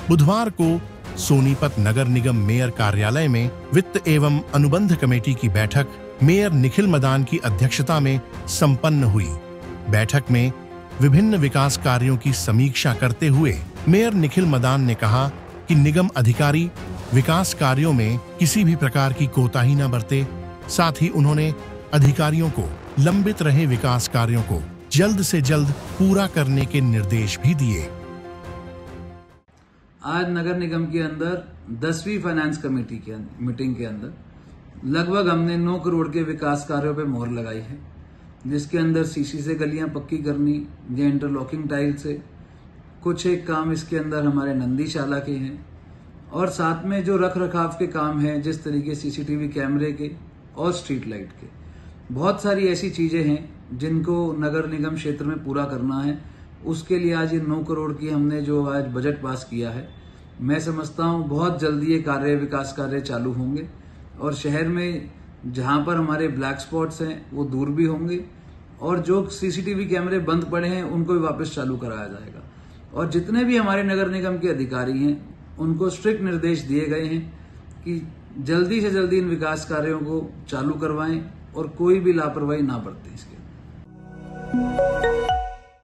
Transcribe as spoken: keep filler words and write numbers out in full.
बुधवार को सोनीपत नगर निगम मेयर कार्यालय में वित्त एवं अनुबंध कमेटी की बैठक मेयर निखिल मदान की अध्यक्षता में संपन्न हुई। बैठक में विभिन्न विकास कार्यों की समीक्षा करते हुए मेयर निखिल मदान ने कहा कि निगम अधिकारी विकास कार्यों में किसी भी प्रकार की कोताही न बरते। साथ ही उन्होंने अधिकारियों को लंबित रहे विकास कार्यों को जल्द से जल्द पूरा करने के निर्देश भी दिए। आज नगर निगम के अंदर दसवीं फाइनेंस कमेटी की मीटिंग के अंदर लगभग हमने नौ करोड़ के विकास कार्यों पे मोहर लगाई है, जिसके अंदर सीसी से गलियां पक्की करनी या इंटरलॉकिंग टाइल से, कुछ एक काम इसके अंदर हमारे नंदीशाला के हैं और साथ में जो रख रखाव के काम हैं, जिस तरीके सीसीटीवी कैमरे के और स्ट्रीट लाइट के, बहुत सारी ऐसी चीजें हैं जिनको नगर निगम क्षेत्र में पूरा करना है। उसके लिए आज ये नौ करोड़ की हमने जो आज बजट पास किया है, मैं समझता हूँ बहुत जल्दी ये कार्य विकास कार्य चालू होंगे और शहर में जहां पर हमारे ब्लैक स्पॉट्स हैं वो दूर भी होंगे और जो सीसीटीवी कैमरे बंद पड़े हैं उनको भी वापस चालू कराया जाएगा। और जितने भी हमारे नगर निगम के अधिकारी हैं उनको स्ट्रिक्ट निर्देश दिए गए हैं कि जल्दी से जल्दी इन विकास कार्यों को चालू करवाएं और कोई भी लापरवाही ना बरतें इसके।